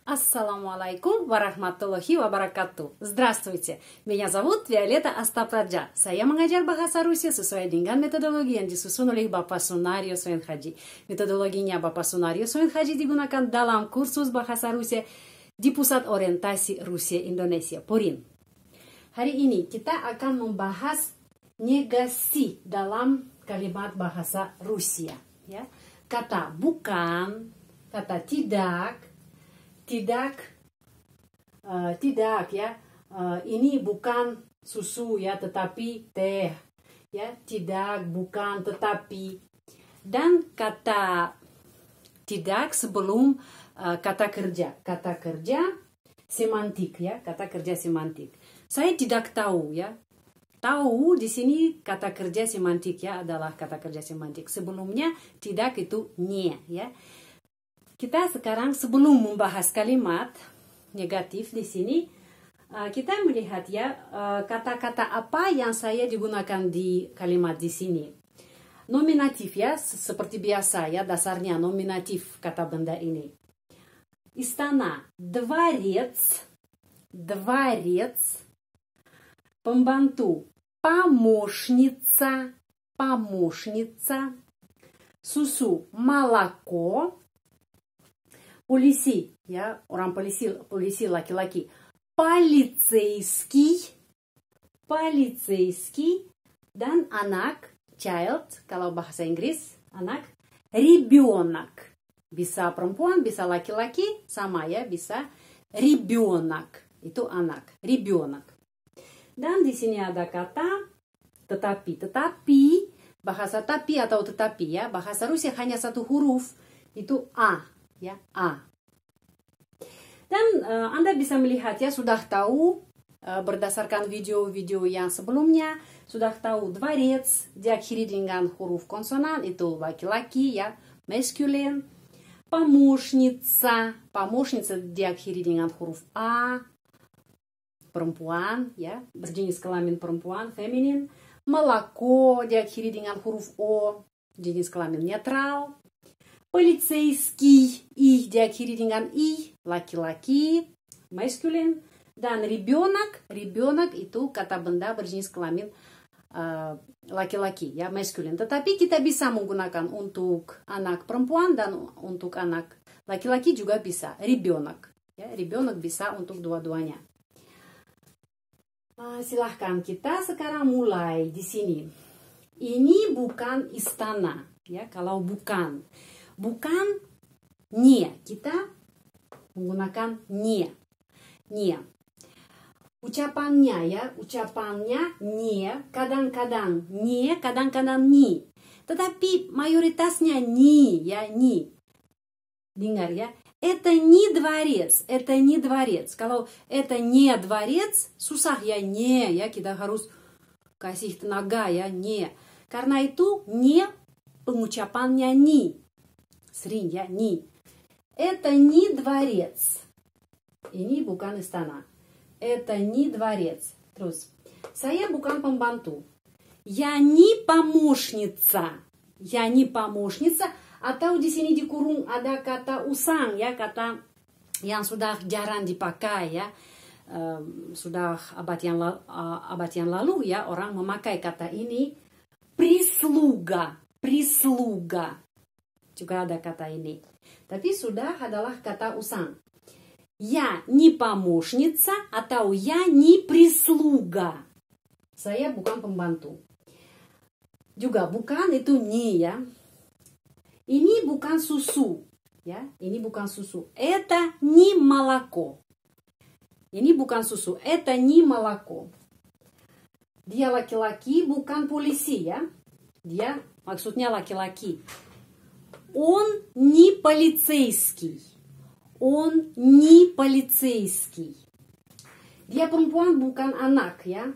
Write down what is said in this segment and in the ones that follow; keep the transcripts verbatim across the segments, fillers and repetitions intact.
Assalamualaikum warahmatullahi wabarakatuh. Здравствуйте, меня зовут Violeta Astapradja. Saya mengajar bahasa Rusia sesuai dengan metodologi yang disusun oleh Bapak Sunario Soenhaji. Metodologinya Bapak Sunario Soenhaji digunakan dalam kursus bahasa Rusia di Pusat Orientasi Rusia Indonesia, Porin. Hari ini kita akan membahas negasi dalam kalimat bahasa Rusia. Ya. Kata bukan, kata tidak, tidak, uh, tidak ya, uh, ini bukan susu ya, tetapi teh ya, tidak, bukan, tetapi. Dan kata tidak sebelum uh, kata kerja, kata kerja semantik ya, kata kerja semantik. Saya tidak tahu ya, tahu di sini kata kerja semantik ya, adalah kata kerja semantik. Sebelumnya tidak itu nie ya. Kita sekarang sebelum membahas kalimat negatif di sini, kita melihat ya kata-kata apa yang saya digunakan di kalimat di sini. Nominatif ya, seperti biasa ya, dasarnya nominatif kata benda ini. Istana, dvorец, dvorец. Pembantu, помощница, помощница. Susu, молоко. Polisi, ya, orang polisi, polisi laki-laki. Полицейский, полицейский. Dan anak, child, kalau bahasa Inggris, anak. Ребенок. Bisa perempuan, bisa laki-laki, sama ya, bisa. Ребенок, itu anak, ребенок. Dan di sini ada kata tetapi. Tetapi, bahasa tapi atau tetapi ya, bahasa Rusia hanya satu huruf, itu a. Ya, A. Dan uh, Anda bisa melihat ya, sudah tahu uh, berdasarkan video-video yang sebelumnya, sudah tahu dvorец diakhiri dengan huruf konsonan, itu laki-laki ya, masculine. Помощница, помощница diakhiri dengan huruf A, perempuan ya, berjenis kelamin perempuan, feminin. Молоко diakhiri dengan huruf O, jenis kelamin netral. Полицейский, ih diakhiri dengan i, laki-laki, masculine. Dan ребенок, ребенок itu kata benda berjenis kelamin laki-laki, uh, ya, masculine. Tetapi kita bisa menggunakan untuk anak perempuan dan untuk anak laki-laki juga bisa. Ребенок, ya, ребенок bisa untuk dua-duanya. Uh, silahkan kita sekarang mulai di sini. Ini bukan istana, ya, kalau bukan. Bukan nie, kita menggunakan nie, nie. Ucapannya ya, ucapannya nie, kadang-kadang nie, kadang-kadang ni. Tetapi mayoritasnya ni ya, ni. Dengar ya, это не дворец, это не дворец. Kalau это не дворец, susah ya nie ya, kita harus kasih tenaga ya, nie. Karena itu nie pengucapannya ni. Sering ya, ni. Это не дворец. Ini bukan istana. Это не дворец. Terus, saya bukan pembantu. Я не помощница. Я не помощница. Atau di sini di kurung ada kata usang ya, kata yang sudah jarang dipakai ya. Um, sudah abad yang lalu, uh, abad yang lalu ya, orang memakai kata ini. Прислуга. Прислуга. Juga ada kata ini. Tapi sudah adalah kata usang. Я не помощница atau я не прислуга. Saya bukan pembantu. Juga bukan itu ni ya. Ini bukan susu. Ya, ini bukan susu. Это не молоко. Ini bukan susu. Это не молоко. Dia laki-laki, bukan polisi ya. Dia maksudnya laki-laki. Он не полицейский. Он не полицейский. Dia perempuan, bukan anak ya.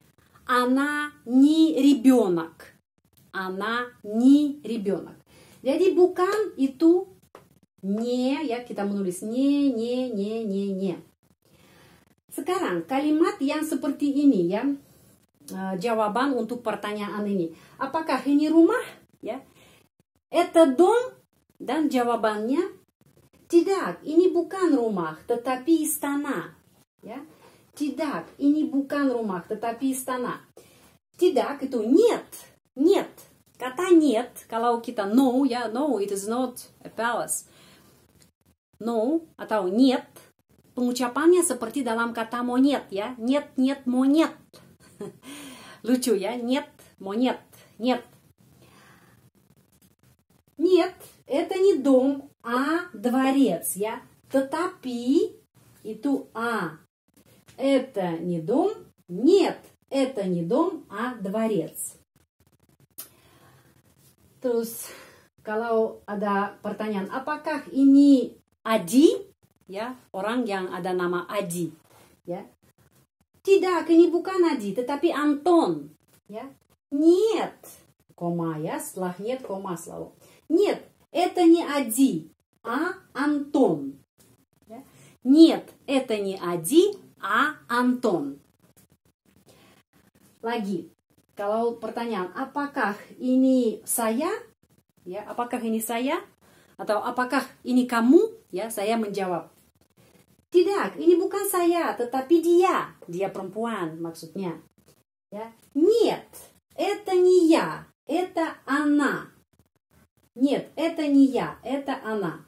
Она не ребенок. Она не ребенок. Jadi bukan itu не ya, kita menulis не, не, не, не, не. Sekarang kalimat yang seperti ini ya. Uh, jawaban untuk pertanyaan ini. Apakah ini rumah? Ya. Это дом? Dan jawabannya Tidak, ini bukan rumah, tetapi istana. Ya, tidak, ini bukan rumah, tetapi istana. Tidak itu нет, нет. Kata нет, kalau kita no, ya no, it is not a palace. No atau нет, pengucapannya seperti dalam kata monyet ya, нет, нет, monyet. Lucu ya, нет, monyet, нет. Нет, это не дом, а дворец, я. Tetapi itu а. Это не дом, нет, это не дом, а дворец. Terus kalau ada pertanyaan, apakah ini Aji, ya, orang yang ada nama Aji, ya? Tidak, ini bukan Aji, tetapi Anton, ya. Нет, кома, ya, setelah нет, кома selalu. Нет, это не Ади, а Антон. Ya. Нет, это не Ади, а Антон. Lagi, kalau pertanyaan, apakah ini saya, ya, apakah ini saya, atau apakah ini kamu? Ya, saya menjawab, tidak, ini bukan saya, tetapi dia, dia perempuan maksudnya. Ya, нет, это не я, это она. Нет, это не я, это она.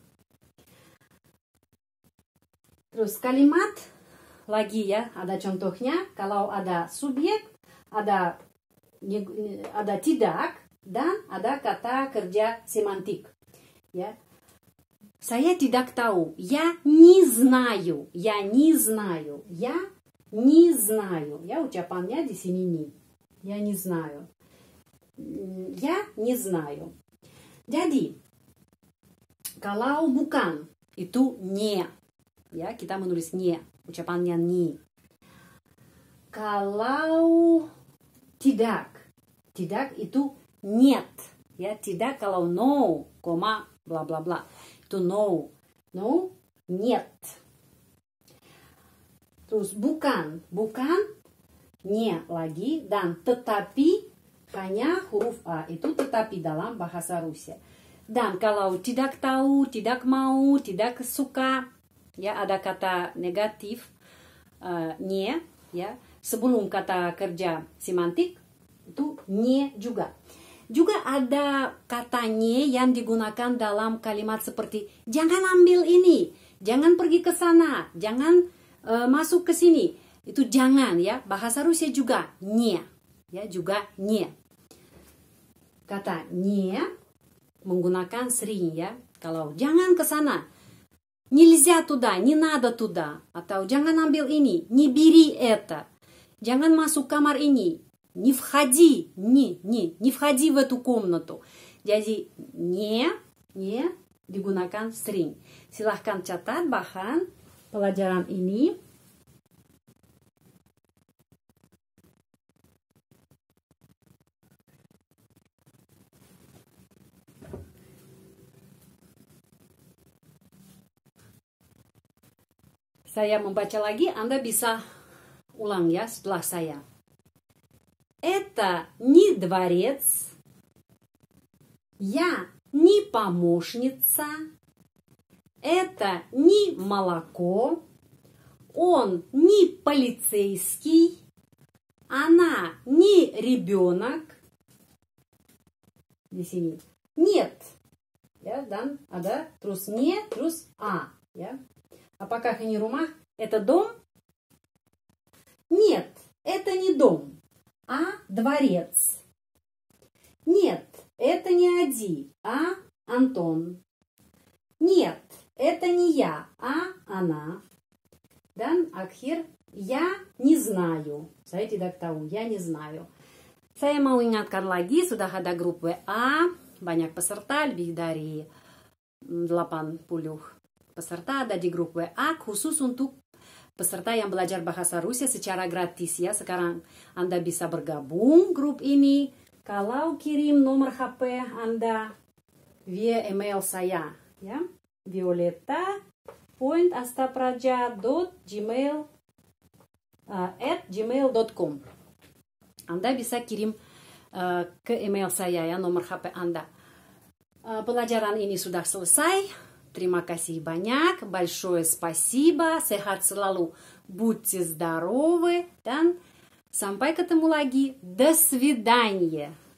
Terus kalimat lagi ya, ada contohnya. Kalau ada subjek, ada ada tidak dan ada kata kerja semantik. Ya. Saya tidak tahu. Я не знаю. Я не знаю. Я не знаю. Ya, ucapannya di sini ni. Я не знаю. Я не знаю. Jadi, kalau bukan, itu не. Ya, kita menulis не. Ucapannya ni. Kalau tidak, tidak itu нет. Ya, tidak kalau no, koma, bla bla bla. Itu no. No, нет. Terus bukan, bukan, не lagi, dan tetapi hanya huruf A, itu tetapi dalam bahasa Rusia. Dan kalau tidak tahu, tidak mau, tidak suka, ya ada kata negatif, uh, не, ya, sebelum kata kerja semantik, itu не juga. Juga ada kata не yang digunakan dalam kalimat seperti, jangan ambil ini, jangan pergi ke sana, jangan uh, masuk ke sini. Itu jangan ya, bahasa Rusia juga не, ya juga не. Kata не menggunakan sering ya. Kalau jangan ke sana, нельзя туда, не надо туда. Atau jangan ambil ini, не бери это. Jangan masuk kamar ini, не входи, не, не, не входи в эту комнату. Jadi не, не digunakan sering. Silahkan catat bahan pelajaran ini. Saya membaca lagi, Anda bisa ulang ya setelah saya. Это не дворец, я не помощница, это не молоко, он не полицейский, она не ребенок. Di sini. Нет. Ya, dan ada terus не, terus а. Ya. Apakah ini rumah? Это дом? Нет, это не дом, а дворец. Нет, это не Ади, а Антон. Нет, это не я, а она. Dan akhir, я не знаю. Saya tidak tahu, я не знаю. Saya mau ingatkan lagi, sudah ada grup W A, banyak peserta, lebih dari delapan puluh peserta ada di grup W A khusus untuk peserta yang belajar bahasa Rusia secara gratis ya. Sekarang Anda bisa bergabung grup ini kalau kirim nomor H P Anda via email saya ya, violeta point astapraja dot gmail at gmail dot com. Anda bisa kirim uh, ke email saya ya nomor H P Anda. Uh, pelajaran ini sudah selesai. Terima kasih banyak, большое спасибо, sehat selalu, будьте здоровы, dan sampai ketemu lagi, до свидания.